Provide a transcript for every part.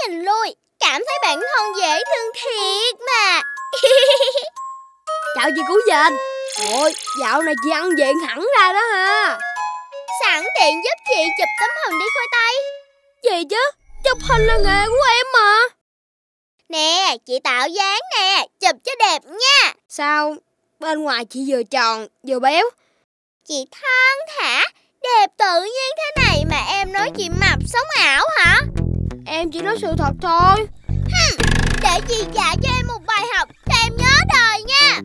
nhìn lui, cảm thấy bản thân dễ thương thiệt mà. Chào chị Cú Dền. Ôi, dạo này chị ăn diện hẳn ra đó ha. Sẵn tiện giúp chị chụp tấm hình đi khoai tây. Gì chứ, chụp hình là nghề của em mà. Nè, chị tạo dáng nè, chụp cho đẹp nha. Sao, bên ngoài chị vừa tròn vừa béo? Chị thon thả, đẹp tự nhiên thế này mà em nói chị mập sống ảo hả? Em chỉ nói sự thật thôi. Để chị dạy cho em một bài học để em nhớ đời nha.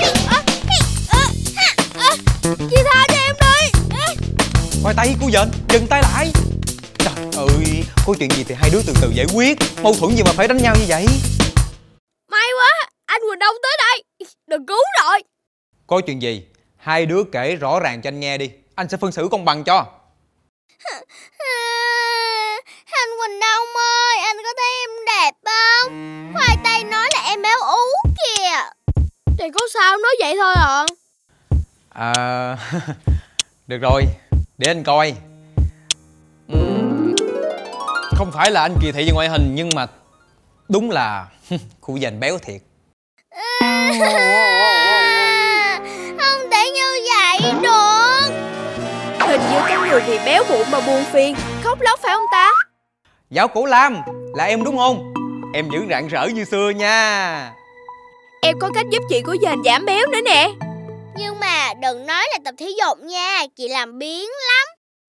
Chị tha cho em đi. Khoai tây, cô Dền, dừng tay lại. Trời ơi, có chuyện gì thì hai đứa từ từ giải quyết. Mâu thuẫn gì mà phải đánh nhau như vậy? May quá, anh Quỳnh Đông tới đây. Đừng cứu rồi. Có chuyện gì, hai đứa kể rõ ràng cho anh nghe đi. Anh sẽ phân xử công bằng cho. Anh Quỳnh Đông ơi, anh có thấy em đẹp không? Khoai tây nói là em béo ú kìa. Thì có sao nói vậy thôi à. Được rồi, để anh coi. Không phải là anh kỳ thị về ngoại hình, nhưng mà đúng là cô Dền béo thiệt. Không thể như vậy được. Hình như có người vì béo bụng mà buồn phiền, khóc lóc phải không ta? Giáo Cổ Lam, là em đúng không? Em vẫn rạng rỡ như xưa nha. Em có cách giúp chị của Dền giảm béo nữa nè. Nhưng mà đừng nói là tập thể dục nha, chị làm biếng lắm.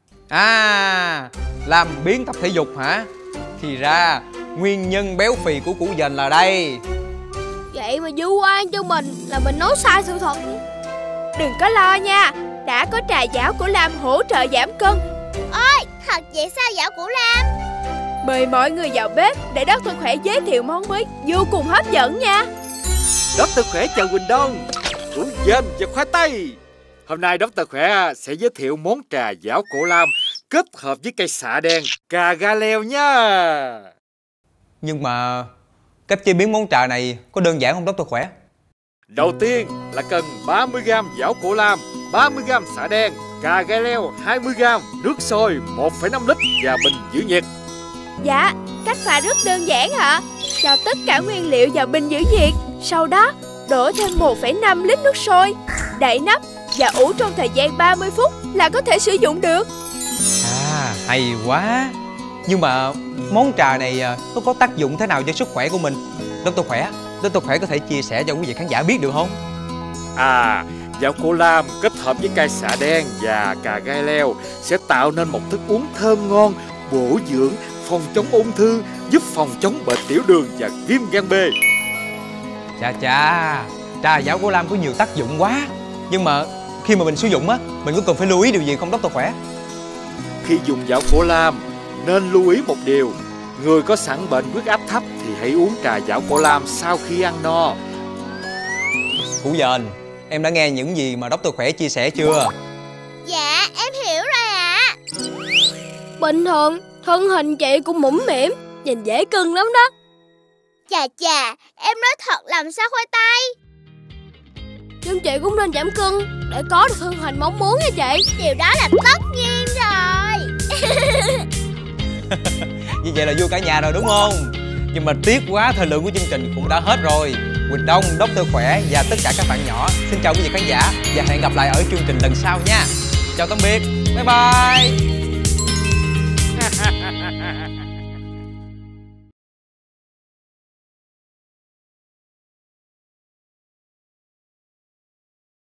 Làm biếng tập thể dục hả? Thì ra nguyên nhân béo phì của cụ Dền là đây. Vậy mà vu oan cho mình là mình nói sai sự thật. Đừng có lo nha, đã có trà giảo của Lam hỗ trợ giảm cân. Ôi, thật vậy sao giảo của Lam? Mời mọi người vào bếp để Dr. Khỏe giới thiệu món mới vô cùng hấp dẫn nha. Dr. Khỏe chào Quỳnh Đông, Củ Dền và khoai tây. Hôm nay Dr. Khỏe sẽ giới thiệu món trà giảo cổ Lam kết hợp với cây xạ đen, cà ga leo nha. Nhưng mà cách chế biến món trà này có đơn giản không Dr. Khỏe? Đầu tiên là cần 30g giảo cổ Lam, 30g xạ đen, cà gai leo 20g, nước sôi 1,5 lít và bình giữ nhiệt. Dạ, cách pha rất đơn giản hả? Cho tất cả nguyên liệu vào bình giữ nhiệt. Sau đó đổ thêm 1,5 lít nước sôi, đậy nắp và ủ trong thời gian 30 phút là có thể sử dụng được. Hay quá. Nhưng mà món trà này nó có tác dụng thế nào cho sức khỏe của mình? Dr. Khỏe có thể chia sẻ cho quý vị khán giả biết được không? Giảo cổ Lam kết hợp với cây xạ đen và cà gai leo sẽ tạo nên một thức uống thơm ngon, bổ dưỡng, phòng chống ung thư, giúp phòng chống bệnh tiểu đường và viêm gan B. Trà giảo cổ Lam có nhiều tác dụng quá. Nhưng mà khi mà mình sử dụng á, mình có cần phải lưu ý điều gì không Dr. Khỏe? Khi dùng giảo cổ Lam nên lưu ý một điều. Người có sẵn bệnh huyết áp thấp thì hãy uống trà giảo cổ Lam sau khi ăn no. Củ Dền, em đã nghe những gì mà Dr. Khỏe chia sẻ chưa? Dạ, em hiểu rồi ạ. Bình thường, thân hình chị cũng mũm mĩm, nhìn dễ cưng lắm đó. Chà, em nói thật làm sao khoai tây? Nhưng chị cũng nên giảm cân để có được thân hình mong muốn nha chị. Điều đó là tất nhiên rồi. Như vậy là vui cả nhà rồi đúng không? Nhưng mà tiếc quá, thời lượng của chương trình cũng đã hết rồi. Quỳnh Đông, Dr. Khỏe và tất cả các bạn nhỏ xin chào quý vị khán giả và hẹn gặp lại ở chương trình lần sau nha. Chào tạm biệt, bye bye.